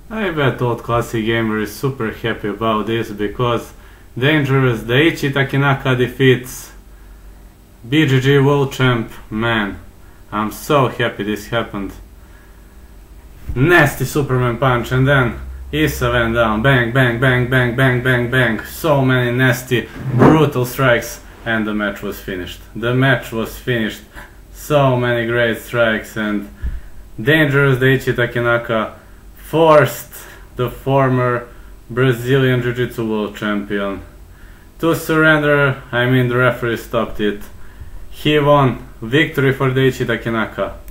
I bet old classic gamer is super happy about this because dangerous Daichi Takenaka defeats BGG World Champ. Man, I'm so happy this happened. Nasty Superman punch, and then Issa went down. Bang, bang, bang, bang, bang, bang, bang. So many nasty, brutal strikes, and the match was finished. The match was finished. So many great strikes, and dangerous Daichi Takenaka forced the former Brazilian Jiu-Jitsu World Champion to surrender. I mean, the referee stopped it. He won. Victory for Daichi Takenaka.